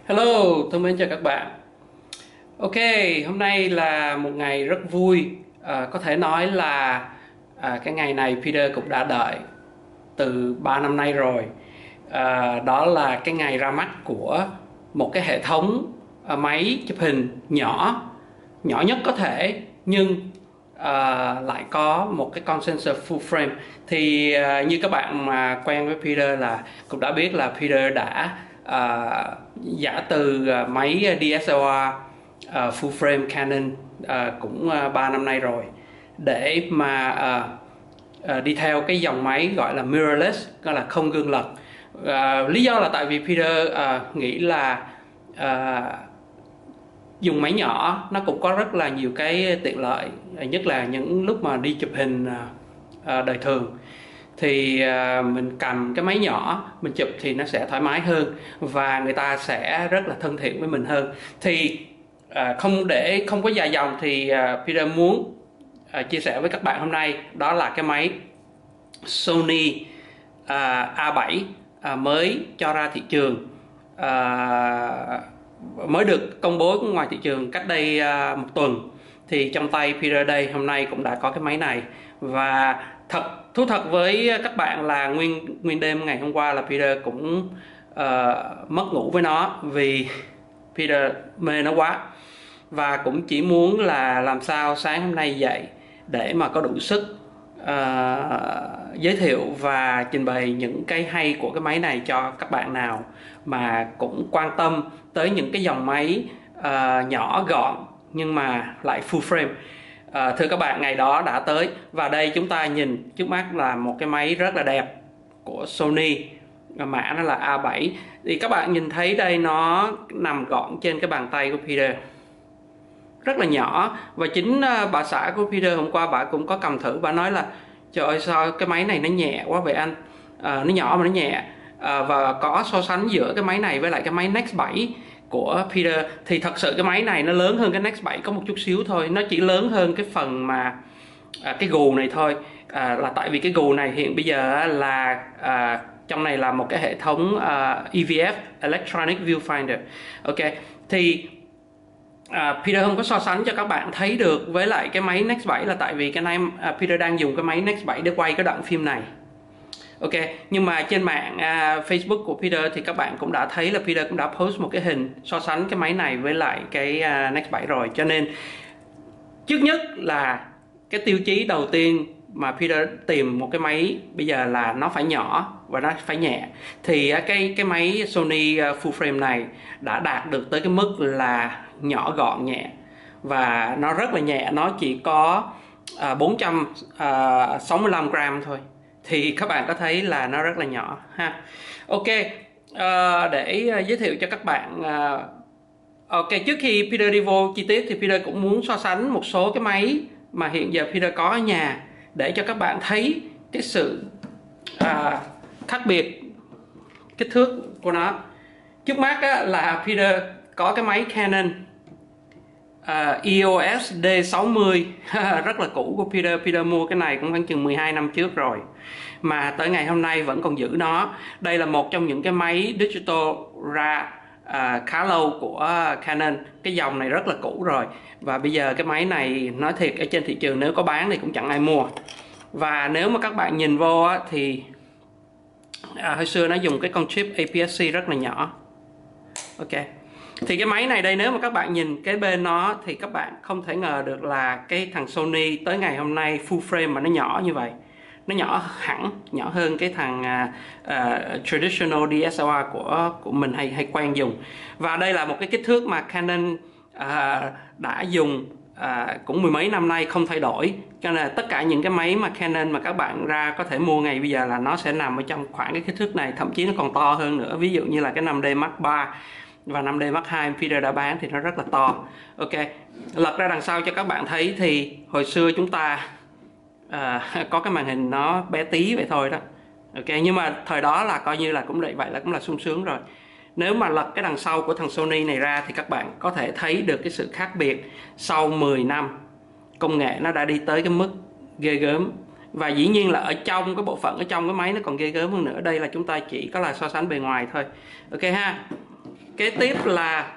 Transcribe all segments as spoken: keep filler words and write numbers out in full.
Hello, thân mến chào các bạn. Ok, hôm nay là một ngày rất vui. À, có thể nói là à, cái ngày này Peter cũng đã đợi từ ba năm nay rồi. À, đó là cái ngày ra mắt của một cái hệ thống à, máy chụp hình nhỏ, nhỏ nhất có thể, nhưng à, lại có một cái con sensor full frame. Thì à, như các bạn mà quen với Peter là cũng đã biết là Peter đã à, giả từ à, máy đê ét lờ rờ à, full frame Canon à, cũng à, ba năm nay rồi, để mà à, à, đi theo cái dòng máy gọi là mirrorless, gọi là không gương lật. À, lý do là tại vì Peter à, nghĩ là à, dùng máy nhỏ nó cũng có rất là nhiều cái tiện lợi, nhất là những lúc mà đi chụp hình à, đời thường. Thì à, mình cầm cái máy nhỏ mình chụp thì nó sẽ thoải mái hơn và người ta sẽ rất là thân thiện với mình hơn. Thì à, không để không có dài dòng thì à, Peter muốn à, chia sẻ với các bạn hôm nay, đó là cái máy Sony à, A bảy à, mới cho ra thị trường, à, mới được công bố ngoài thị trường cách đây à, một tuần. Thì trong tay Peter đây hôm nay cũng đã có cái máy này, và thật thú thật với các bạn là nguyên nguyên đêm ngày hôm qua là Peter cũng uh, mất ngủ với nó, vì Peter mê nó quá, và cũng chỉ muốn là làm sao sáng hôm nay dậy để mà có đủ sức uh, giới thiệu và trình bày những cái hay của cái máy này cho các bạn nào mà cũng quan tâm tới những cái dòng máy uh, nhỏ gọn nhưng mà lại full frame. À, thưa các bạn, ngày đó đã tới, và đây chúng ta nhìn trước mắt là một cái máy rất là đẹp của Sony, mã nó là A bảy. Thì các bạn nhìn thấy đây, nó nằm gọn trên cái bàn tay của Peter, rất là nhỏ. Và chính bà xã của Peter hôm qua bà cũng có cầm thử, bà nói là trời ơi sao cái máy này nó nhẹ quá vậy anh, à, nó nhỏ mà nó nhẹ. À, và có so sánh giữa cái máy này với lại cái máy Nex bảy của Peter, thì thật sự cái máy này nó lớn hơn cái Nex bảy có một chút xíu thôi. Nó chỉ lớn hơn cái phần mà à, cái gù này thôi, à, là tại vì cái gù này hiện bây giờ là à, trong này là một cái hệ thống à, E V F, Electronic Viewfinder. Ok, thì à, Peter không có so sánh cho các bạn thấy được với lại cái máy Nex bảy, là tại vì cái này à, Peter đang dùng cái máy Nex bảy để quay cái đoạn phim này. Ok, nhưng mà trên mạng uh, Facebook của Peter thì các bạn cũng đã thấy là Peter cũng đã post một cái hình so sánh cái máy này với lại cái uh, Nex bảy rồi. Cho nên trước nhất là cái tiêu chí đầu tiên mà Peter tìm một cái máy bây giờ là nó phải nhỏ và nó phải nhẹ. Thì uh, cái cái máy Sony uh, full frame này đã đạt được tới cái mức là nhỏ gọn nhẹ, và nó rất là nhẹ, nó chỉ có uh, bốn trăm sáu mươi lăm gram thôi. Thì các bạn có thấy là nó rất là nhỏ ha. Ok, uh, để uh, giới thiệu cho các bạn uh, ok, trước khi Peter đi vô chi tiết thì Peter cũng muốn so sánh một số cái máy mà hiện giờ Peter có ở nhà, để cho các bạn thấy cái sự uh, khác biệt kích thước của nó. Trước mắt á, là Peter có cái máy Canon Uh, E O S D sáu mươi rất là cũ của Peter. Peter mua cái này cũng khoảng chừng mười hai năm trước rồi, mà tới ngày hôm nay vẫn còn giữ nó. Đây là một trong những cái máy digital ra uh, khá lâu của Canon. Cái dòng này rất là cũ rồi, và bây giờ cái máy này nói thiệt ở trên thị trường nếu có bán thì cũng chẳng ai mua. Và nếu mà các bạn nhìn vô á, thì uh, hồi xưa nó dùng cái con chip A P S C rất là nhỏ. Ok, thì cái máy này đây, nếu mà các bạn nhìn cái bên nó thì các bạn không thể ngờ được là cái thằng Sony tới ngày hôm nay full frame mà nó nhỏ như vậy. Nó nhỏ hẳn, nhỏ hơn cái thằng uh, uh, traditional D S L R của của mình hay hay quen dùng. Và đây là một cái kích thước mà Canon uh, đã dùng uh, cũng mười mấy năm nay không thay đổi. Cho nên là tất cả những cái máy mà Canon mà các bạn ra có thể mua ngày bây giờ là nó sẽ nằm ở trong khoảng cái kích thước này, thậm chí nó còn to hơn nữa. Ví dụ như là cái năm D Mark ba và năm D Mark hai Peter đã bán thì nó rất là to. Ok, lật ra đằng sau cho các bạn thấy thì hồi xưa chúng ta à, có cái màn hình nó bé tí vậy thôi đó. Ok, nhưng mà thời đó là coi như là cũng vậy, vậy là cũng là sung sướng rồi. Nếu mà lật cái đằng sau của thằng Sony này ra thì các bạn có thể thấy được cái sự khác biệt. Sau mười năm công nghệ nó đã đi tới cái mức ghê gớm, và dĩ nhiên là ở trong cái bộ phận ở trong cái máy nó còn ghê gớm hơn nữa. Đây là chúng ta chỉ có là so sánh bề ngoài thôi. Ok ha. Kế tiếp là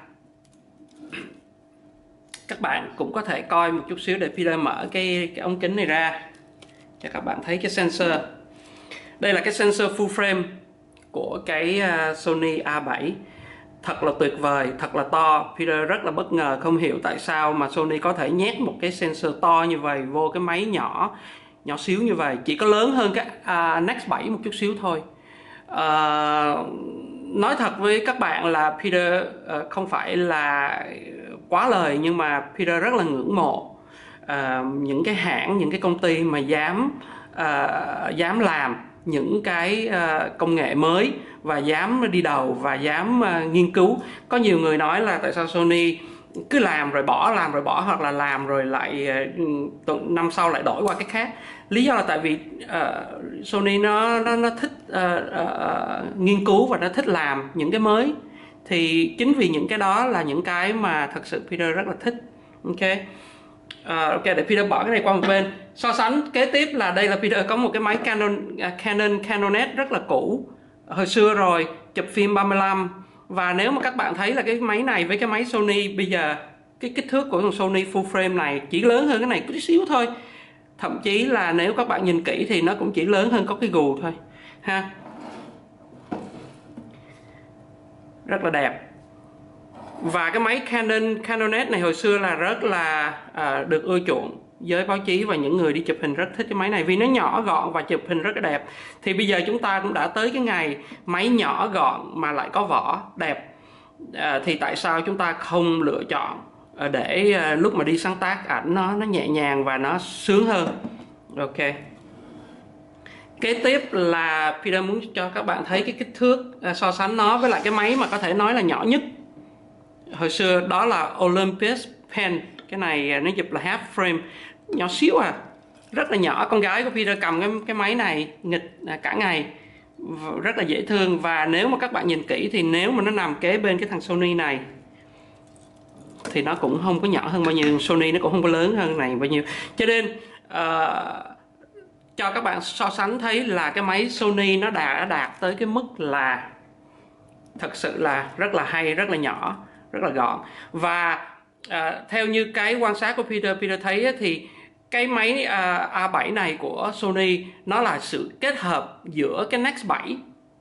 các bạn cũng có thể coi một chút xíu để Peter mở cái, cái ống kính này ra cho các bạn thấy cái sensor. Đây là cái sensor full frame của cái Sony A bảy. Thật là tuyệt vời, thật là to. Peter rất là bất ngờ, không hiểu tại sao mà Sony có thể nhét một cái sensor to như vậy vô cái máy nhỏ nhỏ xíu như vậy, chỉ có lớn hơn cái uh, Nex bảy một chút xíu thôi. Uh, nói thật với các bạn là Peter uh, không phải là quá lời, nhưng mà Peter rất là ngưỡng mộ uh, những cái hãng, những cái công ty mà dám uh, dám làm những cái uh, công nghệ mới và dám đi đầu và dám uh, nghiên cứu. Có nhiều người nói là tại sao Sony cứ làm rồi bỏ, làm rồi bỏ, hoặc là làm rồi lại uh, năm sau lại đổi qua cái khác. Lý do là tại vì uh, Sony nó nó nó thích uh, uh, nghiên cứu và nó thích làm những cái mới. Thì chính vì những cái đó là những cái mà thật sự Peter rất là thích. Ok. Uh, ok, để Peter bỏ cái này qua một bên. So sánh kế tiếp là đây là Peter có một cái máy Canon uh, Canon Canonet rất là cũ, hồi xưa rồi, chụp phim ba mươi lăm. Và nếu mà các bạn thấy là cái máy này với cái máy Sony bây giờ, cái kích thước của thằng Sony full frame này chỉ lớn hơn cái này chút xíu thôi. Thậm chí là nếu các bạn nhìn kỹ thì nó cũng chỉ lớn hơn có cái gù thôi ha. Rất là đẹp. Và cái máy Canon Canonet này hồi xưa là rất là à, được ưa chuộng giới báo chí và những người đi chụp hình rất thích cái máy này vì nó nhỏ gọn và chụp hình rất là đẹp. Thì bây giờ chúng ta cũng đã tới cái ngày máy nhỏ gọn mà lại có vỏ đẹp. À, thì tại sao chúng ta không lựa chọn để à, lúc mà đi sáng tác ảnh nó nó nhẹ nhàng và nó sướng hơn. Ok. Kế tiếp là Peter muốn cho các bạn thấy cái kích thước, à, so sánh nó với lại cái máy mà có thể nói là nhỏ nhất hồi xưa, đó là Olympus Pen. Cái này nó chụp là half frame, nhỏ xíu à, rất là nhỏ. Con gái của Peter cầm cái, cái máy này nghịch cả ngày, rất là dễ thương. Và nếu mà các bạn nhìn kỹ thì nếu mà nó nằm kế bên cái thằng Sony này thì nó cũng không có nhỏ hơn bao nhiêu, Sony nó cũng không có lớn hơn này bao nhiêu. Cho nên uh, cho các bạn so sánh thấy là cái máy Sony nó đã đạt tới cái mức là thật sự là rất là hay, rất là nhỏ, rất là gọn. Và à, theo như cái quan sát của Peter, Peter thấy ấy, thì cái máy à, A bảy này của Sony nó là sự kết hợp giữa cái Nex bảy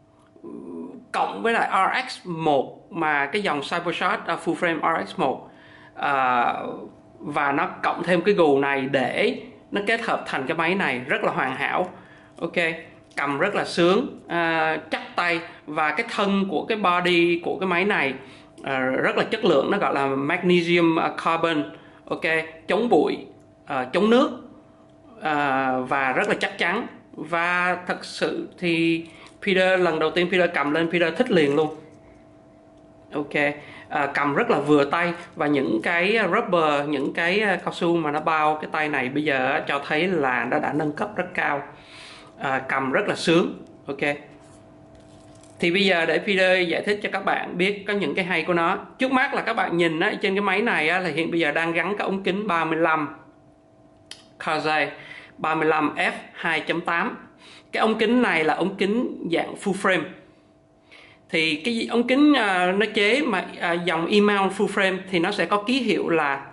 cộng với lại R X một, mà cái dòng Cybershot uh, full frame R X một, à, và nó cộng thêm cái gù này để nó kết hợp thành cái máy này rất là hoàn hảo. Ok, cầm rất là sướng, à, chắc tay. Và cái thân của cái body của cái máy này à, rất là chất lượng, nó gọi là magnesium carbon. Ok, chống bụi, à, chống nước, à, và rất là chắc chắn. Và thật sự thì Peter lần đầu tiên Peter cầm lên, Peter thích liền luôn. Ok, à, cầm rất là vừa tay. Và những cái rubber, những cái cao su mà nó bao cái tay này bây giờ cho thấy là nó đã nâng cấp rất cao, à, cầm rất là sướng. Ok, thì bây giờ để Peter giải thích cho các bạn biết có những cái hay của nó. Trước mắt là các bạn nhìn á, trên cái máy này á, là hiện bây giờ đang gắn cái ống kính ba mươi lăm Karzai ba mươi lăm f hai chấm tám. Cái ống kính này là ống kính dạng full frame. Thì cái ống kính uh, nó chế mà uh, dòng E-mount full frame thì nó sẽ có ký hiệu là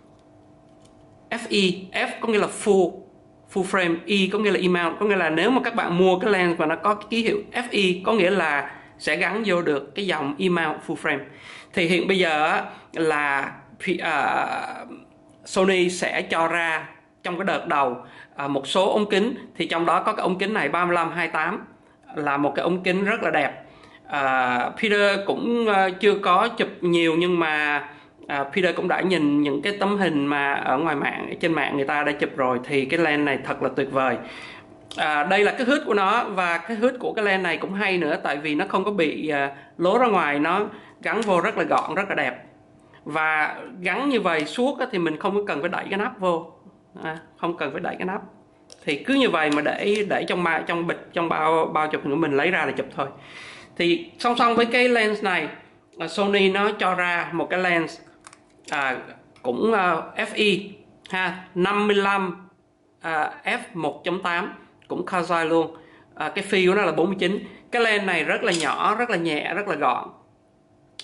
F E. F có nghĩa là full full frame, E có nghĩa là E-mount, có nghĩa là nếu mà các bạn mua cái lens mà nó có cái ký hiệu F E có nghĩa là sẽ gắn vô được cái dòng E-mount full frame. Thì hiện bây giờ là uh, Sony sẽ cho ra trong cái đợt đầu uh, một số ống kính, thì trong đó có cái ống kính này ba mươi lăm hai tám là một cái ống kính rất là đẹp. Uh, Peter cũng uh, chưa có chụp nhiều, nhưng mà uh, Peter cũng đã nhìn những cái tấm hình mà ở ngoài mạng, trên mạng người ta đã chụp rồi, thì cái lens này thật là tuyệt vời. Uh, đây là cái hood của nó, và cái hood của cái lens này cũng hay nữa, tại vì nó không có bị uh, lố ra ngoài, nó gắn vô rất là gọn, rất là đẹp. Và gắn như vậy suốt thì mình không có cần phải đẩy cái nắp vô, à, không cần phải đẩy cái nắp, thì cứ như vậy mà để để trong bao, trong bịch, trong bao bao chụp của mình lấy ra là chụp thôi. Thì song song với cái lens này, Sony nó cho ra một cái lens à, cũng uh, F E ha, năm mươi lăm uh, f một chấm tám, cũng Karzai luôn. À, cái phi của nó là bốn mươi chín. Cái lens này rất là nhỏ, rất là nhẹ, rất là gọn.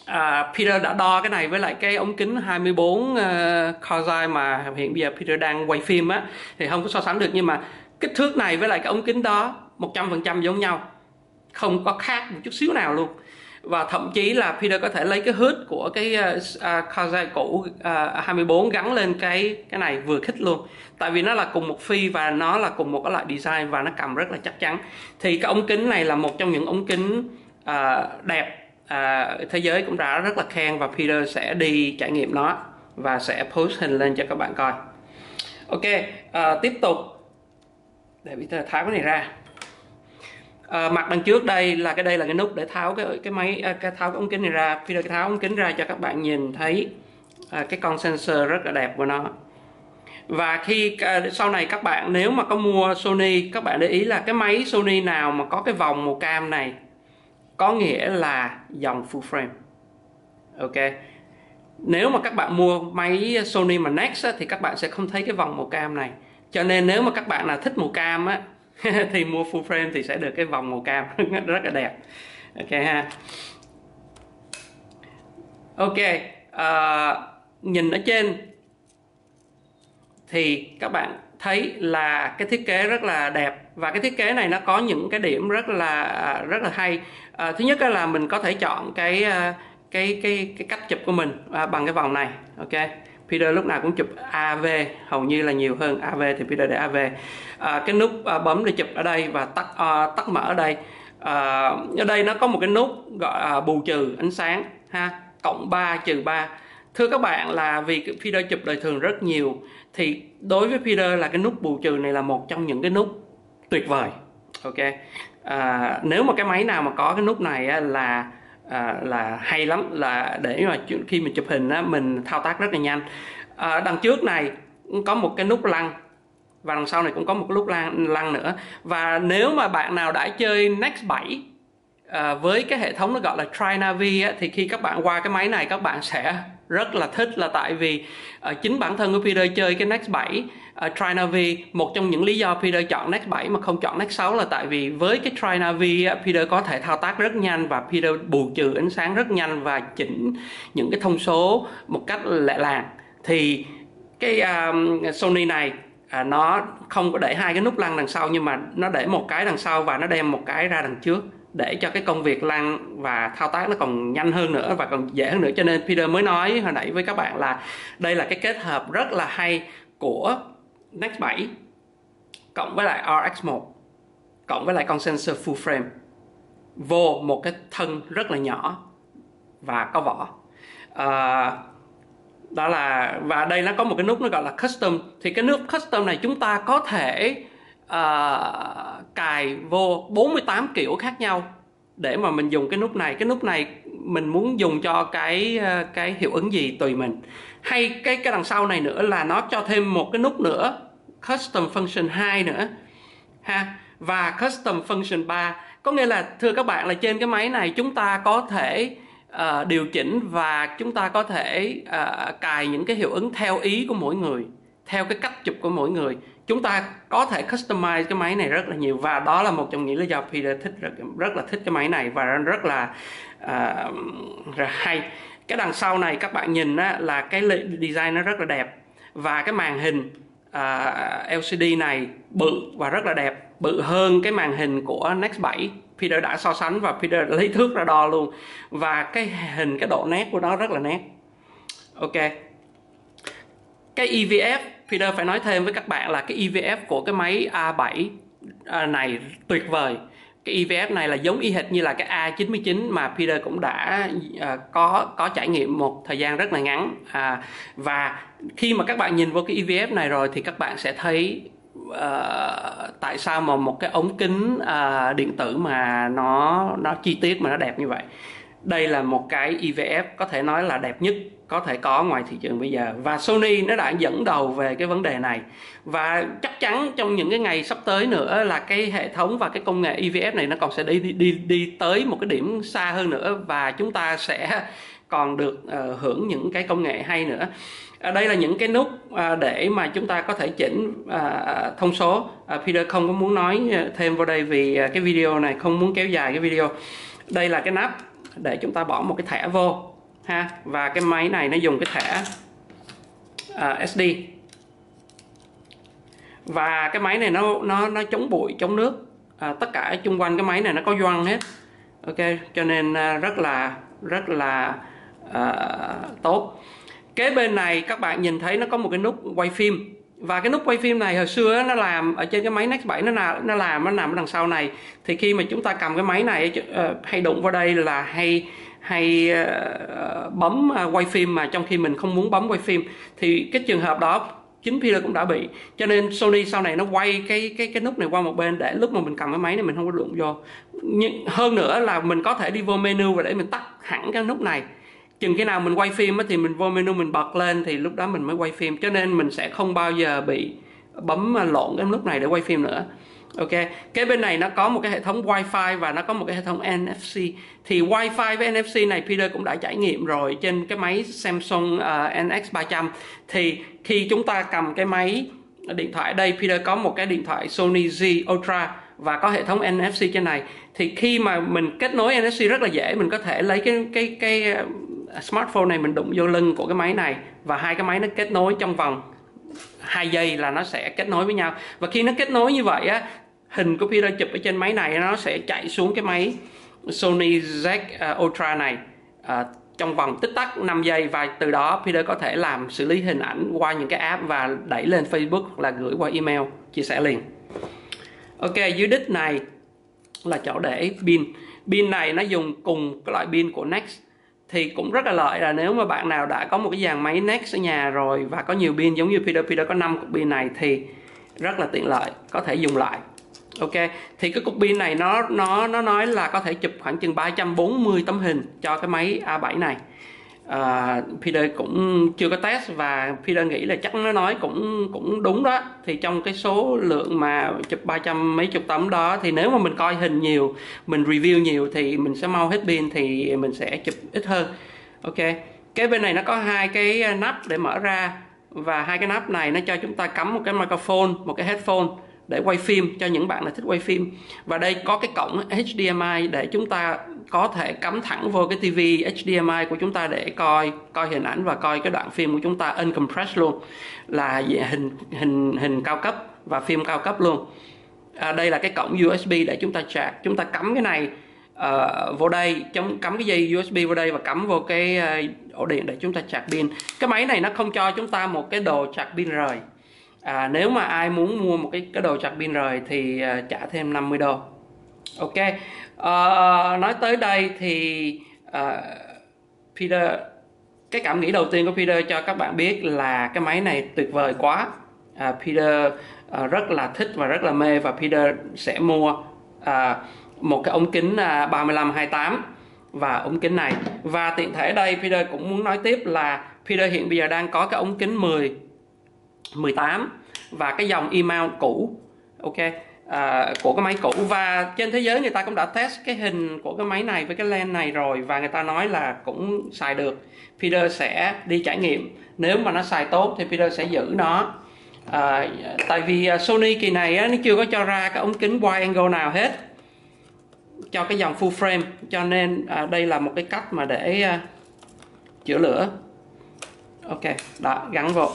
À, Peter đã đo cái này với lại cái ống kính hai mươi bốn uh, Carl mà hiện bây giờ Peter đang quay phim á, thì không có so sánh được, nhưng mà kích thước này với lại cái ống kính đó một trăm phần trăm giống nhau, không có khác một chút xíu nào luôn. Và thậm chí là Peter có thể lấy cái hood của cái uh, Carl cũ uh, hai mươi bốn gắn lên cái cái này vừa khít luôn, tại vì nó là cùng một phi và nó là cùng một cái loại design và nó cầm rất là chắc chắn. Thì cái ống kính này là một trong những ống kính uh, đẹp. À, thế giới cũng đã rất là khen và Peter sẽ đi trải nghiệm nó và sẽ post hình lên cho các bạn coi. Ok, à, tiếp tục để Peter tháo cái này ra. À, mặt đằng trước đây là cái đây là cái nút để tháo cái cái máy cái tháo cái ống kính này ra. Peter tháo ống kính ra cho các bạn nhìn thấy à, cái con sensor rất là đẹp của nó. Và khi à, sau này các bạn nếu mà có mua Sony, các bạn để ý là cái máy Sony nào mà có cái vòng màu cam này có nghĩa là dòng full frame. Ok, nếu mà các bạn mua máy Sony mà Nex á, thì các bạn sẽ không thấy cái vòng màu cam này, cho nên nếu mà các bạn nào thích màu cam á thì mua full frame thì sẽ được cái vòng màu cam rất là đẹp. Ok ha. Ok, à, nhìn ở trên thì các bạn thấy là cái thiết kế rất là đẹp, và cái thiết kế này nó có những cái điểm rất là rất là hay. À, thứ nhất là mình có thể chọn cái cái cái cái cách chụp của mình à, bằng cái vòng này. Ok, Peter lúc nào cũng chụp a vê, hầu như là nhiều hơn a vê thì Peter để a vê. À, cái nút à, bấm để chụp ở đây và tắt à, tắt mở ở đây. À, ở đây nó có một cái nút gọi à, bù trừ ánh sáng ha, cộng ba trừ ba. Thưa các bạn, là vì Peter chụp đời thường rất nhiều thì đối với Peter là cái nút bù trừ này là một trong những cái nút tuyệt vời. Ok, à, nếu mà cái máy nào mà có cái nút này á, là à, là hay lắm, là để mà khi mình chụp hình á, mình thao tác rất là nhanh. À, đằng trước này có một cái nút lăn và đằng sau này cũng có một cái nút lăn, lăn nữa. Và nếu mà bạn nào đã chơi Nex bảy à, với cái hệ thống nó gọi là TriNavi á, thì khi các bạn qua cái máy này các bạn sẽ rất là thích, là tại vì uh, chính bản thân của Peter chơi cái Nex bảy uh, TriNavi, một trong những lý do Peter chọn Nex bảy mà không chọn Nex sáu là tại vì với cái TriNavi uh, Peter có thể thao tác rất nhanh và Peter bù trừ ánh sáng rất nhanh và chỉnh những cái thông số một cách lẹ làng. Thì cái uh, Sony này uh, nó không có để hai cái nút lăn đằng sau, nhưng mà nó để một cái đằng sau và nó đem một cái ra đằng trước, để cho cái công việc lăn và thao tác nó còn nhanh hơn nữa và còn dễ hơn nữa. Cho nên Peter mới nói hồi nãy với các bạn là đây là cái kết hợp rất là hay của Nex bảy cộng với lại rờ ích một cộng với lại con sensor full frame vô một cái thân rất là nhỏ và có vỏ. À, đó là, và đây nó có một cái nút nó gọi là custom. Thì cái nút custom này chúng ta có thể uh, cài vô bốn mươi tám kiểu khác nhau để mà mình dùng cái nút này. Cái nút này mình muốn dùng cho cái cái hiệu ứng gì tùy mình. Hay cái cái đằng sau này nữa là nó cho thêm một cái nút nữa, custom function hai nữa ha, và custom function ba. Có nghĩa là thưa các bạn là trên cái máy này chúng ta có thể uh, điều chỉnh và chúng ta có thể uh, cài những cái hiệu ứng theo ý của mỗi người, theo cái cách chụp của mỗi người. Chúng ta có thể customize cái máy này rất là nhiều, và đó là một trong những lý do Peter thích rất, rất là thích cái máy này và rất là, uh, rất hay. Cái đằng sau này các bạn nhìn á, là cái design nó rất là đẹp, và cái màn hình uh, lờ xê đê này bự và rất là đẹp, bự hơn cái màn hình của Nex bảy. Peter đã so sánh và Peter lấy thước ra đo luôn, và cái hình, cái độ nét của nó rất là nét. Ok, cái e vê ép Peter phải nói thêm với các bạn là cái e vê ép của cái máy a bảy này tuyệt vời. Cái e vê ép này là giống y hệt như là cái a chín mươi chín mà Peter cũng đã uh, có có trải nghiệm một thời gian rất là ngắn. À, và khi mà các bạn nhìn vô cái e vê ép này rồi thì các bạn sẽ thấy uh, tại sao mà một cái ống kính uh, điện tử mà nó nó chi tiết mà nó đẹp như vậy. Đây là một cái e vê ép có thể nói là đẹp nhất có thể có ngoài thị trường bây giờ, và Sony nó đã dẫn đầu về cái vấn đề này, và chắc chắn trong những cái ngày sắp tới nữa là cái hệ thống và cái công nghệ e vê ép này nó còn sẽ đi đi đi, đi tới một cái điểm xa hơn nữa, và chúng ta sẽ còn được uh, hưởng những cái công nghệ hay nữa. À, đây là những cái nút uh, để mà chúng ta có thể chỉnh uh, thông số. uh, Peter không có muốn nói thêm vào đây vì uh, cái video này không muốn kéo dài cái video. Đây là cái nắp để chúng ta bỏ một cái thẻ vô. ha. Và cái máy này nó dùng cái thẻ uh, ét đê. Và cái máy này nó nó nó chống bụi, chống nước. À, tất cả xung quanh cái máy này nó có gioăng hết. Ok, cho nên uh, rất là rất là uh, tốt. Kế bên này các bạn nhìn thấy nó có một cái nút quay phim. Và cái nút quay phim này hồi xưa nó làm ở trên cái máy Nex bảy, nó làm nó làm nó nằm ở đằng sau này. Thì khi mà chúng ta cầm cái máy này uh, hay đụng vào đây là hay hay uh, bấm uh, quay phim mà trong khi mình không muốn bấm quay phim. Thì cái trường hợp đó chính Peter cũng đã bị. Cho nên Sony sau này nó quay cái cái cái nút này qua một bên để lúc mà mình cầm cái máy này mình không có đụng vô. Nhưng hơn nữa là mình có thể đi vô menu và để mình tắt hẳn cái nút này. Chừng cái nào mình quay phim thì mình vô menu mình bật lên thì lúc đó mình mới quay phim. Cho nên mình sẽ không bao giờ bị bấm lộn cái nút này để quay phim nữa. Ok, cái bên này nó có một cái hệ thống Wi-Fi và nó có một cái hệ thống en ép xê. Thì Wi-Fi với en ép xê này Peter cũng đã trải nghiệm rồi trên cái máy Samsung uh, en ích ba trăm. Thì khi chúng ta cầm cái máy điện thoại đây, Peter có một cái điện thoại Sony Z Ultra và có hệ thống en ép xê trên này. Thì khi mà mình kết nối en ép xê rất là dễ, mình có thể lấy cái cái cái smartphone này mình đụng vô lưng của cái máy này và hai cái máy nó kết nối trong vòng hai giây là nó sẽ kết nối với nhau. Và khi nó kết nối như vậy á, hình của Peter chụp ở trên máy này nó sẽ chạy xuống cái máy Sony Z Ultra này uh, trong vòng tích tắc năm giây. Và từ đó Peter có thể làm xử lý hình ảnh qua những cái app và đẩy lên Facebook hoặc là gửi qua email, chia sẻ liền. Ok, dưới đít này là chỗ để pin. Pin này nó dùng cùng cái loại pin của Nex. Thì cũng rất là lợi là nếu mà bạn nào đã có một cái dàn máy Nex ở nhà rồi và có nhiều pin giống như Peter, Peter có năm cục pin này thì rất là tiện lợi, có thể dùng lại. Ok, thì cái cục pin này nó nó nó nói là có thể chụp khoảng chừng ba trăm bốn mươi tấm hình cho cái máy A bảy này. À, Peter cũng chưa có test và Peter nghĩ là chắc nó nói cũng cũng đúng đó. Thì trong cái số lượng mà chụp ba trăm mấy chục tấm đó thì nếu mà mình coi hình nhiều, mình review nhiều thì mình sẽ mau hết pin, thì mình sẽ chụp ít hơn. Ok, cái bên này nó có hai cái nắp để mở ra và hai cái nắp này nó cho chúng ta cắm một cái microphone, một cái headphone để quay phim cho những bạn là thích quay phim. Và đây có cái cổng H D M I để chúng ta có thể cắm thẳng vô cái tivi H D M I của chúng ta để coi coi hình ảnh và coi cái đoạn phim của chúng ta uncompressed luôn, là hình hình hình cao cấp và phim cao cấp luôn. À, đây là cái cổng U S B để chúng ta charge. Chúng ta cắm cái này uh, vô đây, chống cắm cái dây U S B vô đây và cắm vô cái uh, ổ điện để chúng ta charge pin. Cái máy này nó không cho chúng ta một cái đồ charge pin rời. À, nếu mà ai muốn mua một cái cái đồ charge pin rời thì uh, trả thêm năm mươi đô. Ok, uh, nói tới đây thì uh, Peter, cái cảm nghĩ đầu tiên của Peter cho các bạn biết là cái máy này tuyệt vời quá. uh, Peter uh, rất là thích và rất là mê, và Peter sẽ mua uh, một cái ống kính uh, ba mươi lăm hai mươi tám và ống kính này. Và tiện thể đây Peter cũng muốn nói tiếp là Peter hiện bây giờ đang có cái ống kính mười, mười tám và cái dòng E-mount cũ. Ok, À, của cái máy cũ, và trên thế giới người ta cũng đã test cái hình của cái máy này với cái lens này rồi và người ta nói là cũng xài được. Peter sẽ đi trải nghiệm, nếu mà nó xài tốt thì Peter sẽ giữ nó. À, tại vì Sony kỳ này á, nó chưa có cho ra cái ống kính wide angle nào hết cho cái dòng full frame, cho nên à, đây là một cái cách mà để à, chữa lửa. Ok, đó, gắn vô.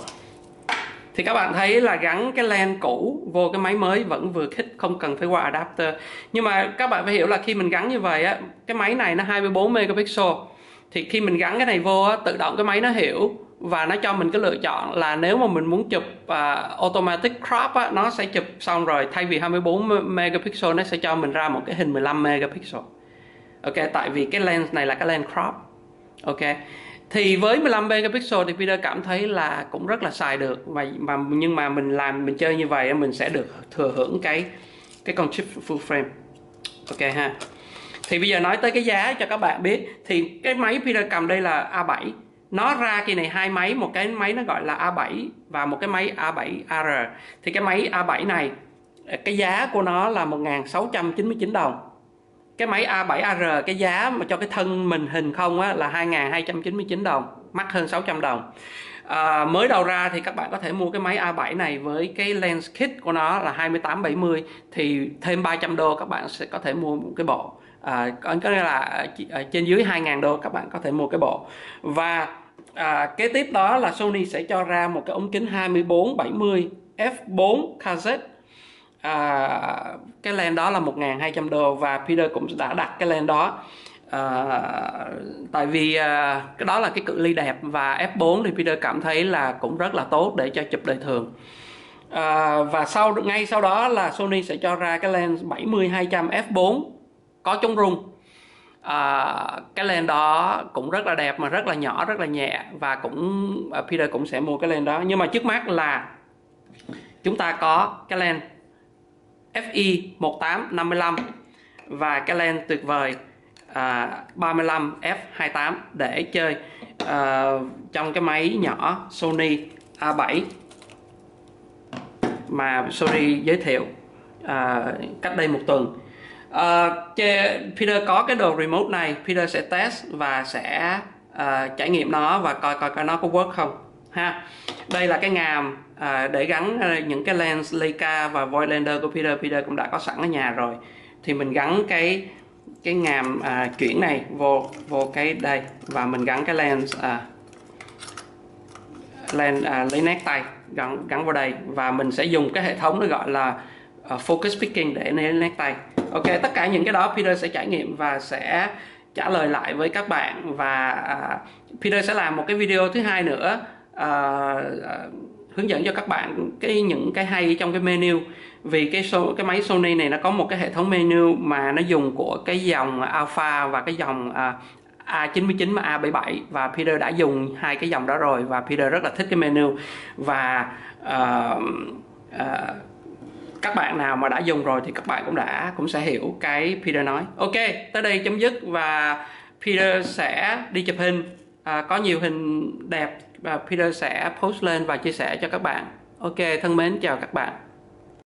Thì các bạn thấy là gắn cái lens cũ vô cái máy mới vẫn vừa khít, không cần phải qua adapter. Nhưng mà các bạn phải hiểu là khi mình gắn như vậy á, cái máy này nó hai mươi bốn megapixel. Thì khi mình gắn cái này vô á, tự động cái máy nó hiểu và nó cho mình cái lựa chọn là nếu mà mình muốn chụp uh, automatic crop á, nó sẽ chụp xong rồi thay vì hai mươi bốn megapixel nó sẽ cho mình ra một cái hình mười lăm megapixel. Ok, tại vì cái lens này là cái lens crop. Ok, thì với mười lăm megapixel thì Peter cảm thấy là cũng rất là xài được, và mà nhưng mà mình làm mình chơi như vậy mình sẽ được thừa hưởng cái cái con chip full frame. Ok ha. Thì bây giờ nói tới cái giá cho các bạn biết, thì cái máy Peter cầm đây là A bảy. Nó ra kỳ này hai máy, một cái máy nó gọi là A bảy và một cái máy A bảy R. Thì cái máy A bảy này cái giá của nó là một nghìn sáu trăm chín mươi chín đồng. Cái máy A bảy R cái giá mà cho cái thân mình hình không á, là hai nghìn hai trăm chín mươi chín đồng, mắc hơn sáu trăm đồng. À, mới đầu ra thì các bạn có thể mua cái máy A bảy này với cái lens kit của nó là hai mươi tám bảy mươi, thì thêm ba trăm đô các bạn sẽ có thể mua một cái bộ. À, có nghĩa là trên dưới hai nghìn đô các bạn có thể mua cái bộ. Và à, kế tiếp đó là Sony sẽ cho ra một cái ống kính hai mươi bốn bảy mươi f bốn K Z. À, cái lens đó là một nghìn hai trăm đô và Peter cũng đã đặt cái lens đó. À, tại vì à, cái đó là cái cự ly đẹp và f bốn thì Peter cảm thấy là cũng rất là tốt để cho chụp đời thường. À, và sau ngay sau đó là Sony sẽ cho ra cái lens bảy mươi hai trăm f bốn có chống rung. À, cái lens đó cũng rất là đẹp mà rất là nhỏ, rất là nhẹ, và cũng Peter cũng sẽ mua cái lens đó. Nhưng mà trước mắt là chúng ta có cái lens F I một tám năm lăm và cái lens tuyệt vời à, ba mươi lăm f hai tám để chơi à, trong cái máy nhỏ Sony A bảy mà Sony giới thiệu à, cách đây một tuần. À, Peter có cái đồ remote này, Peter sẽ test và sẽ à, trải nghiệm nó và coi coi coi nó có work không ha. Đây là cái ngàm à, để gắn những cái lens Leica và Voigtlander của Peter. Peter cũng đã có sẵn ở nhà rồi, thì mình gắn cái cái ngàm à, chuyển này vô vô cái đây và mình gắn cái lens à, lens à, lấy nét tay gắn gắn vào đây, và mình sẽ dùng cái hệ thống nó gọi là uh, focus picking để lấy nét tay. Ok, tất cả những cái đó Peter sẽ trải nghiệm và sẽ trả lời lại với các bạn. Và uh, Peter sẽ làm một cái video thứ hai nữa uh, uh, hướng dẫn cho các bạn cái những cái hay trong cái menu. Vì cái số cái máy Sony này nó có một cái hệ thống menu mà nó dùng của cái dòng Alpha và cái dòng uh, A chín mươi chín và A bảy mươi bảy, và Peter đã dùng hai cái dòng đó rồi và Peter rất là thích cái menu. Và uh, uh, các bạn nào mà đã dùng rồi thì các bạn cũng đã cũng sẽ hiểu cái Peter nói. Ok, tới đây chấm dứt và Peter sẽ đi chụp hình. À, có nhiều hình đẹp và Peter sẽ post lên và chia sẻ cho các bạn. Ok, thân mến, chào các bạn.